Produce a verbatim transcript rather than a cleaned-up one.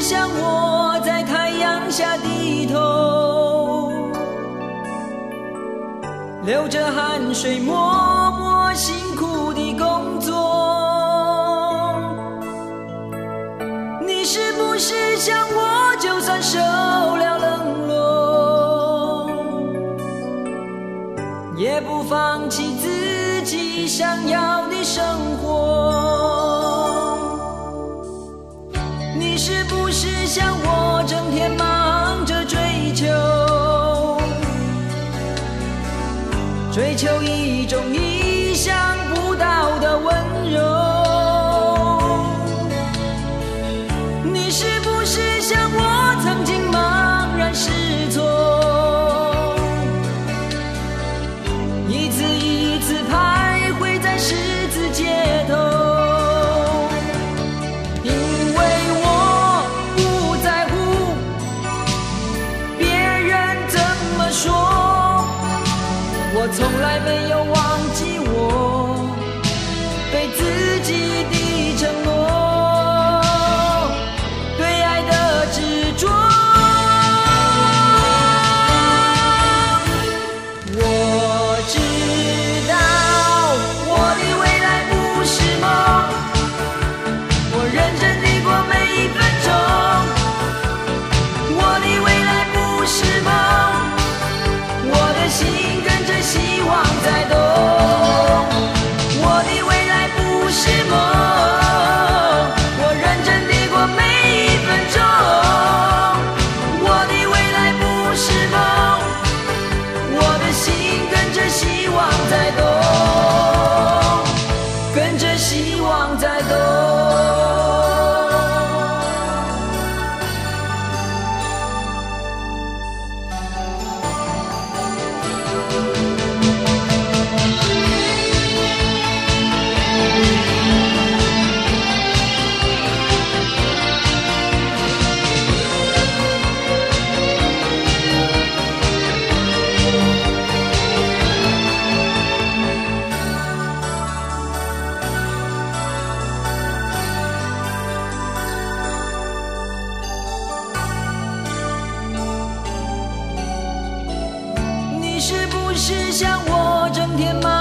像我在太阳下低头，流着汗水默默辛苦地工作？你是不是像我，就算受了冷落，也不放弃自己想要的生活？你是不是像我，整天忙着追求，追求一种意想不到的温柔？你是不是像我，曾经茫然失措，一次一次徘徊在十字街头？因为我不在乎别人怎么说，我从来没有忘记我对自己的承诺，对爱的执着。我知道我的未来不是梦，我认真地过每一分钟。我的未来不是梦，我的心跟着希望在动。我的未来不是梦，我认真地过每一分钟。我的未来不是梦，我的心跟着希望在动，跟着希望在动。你是不是像我，整天忙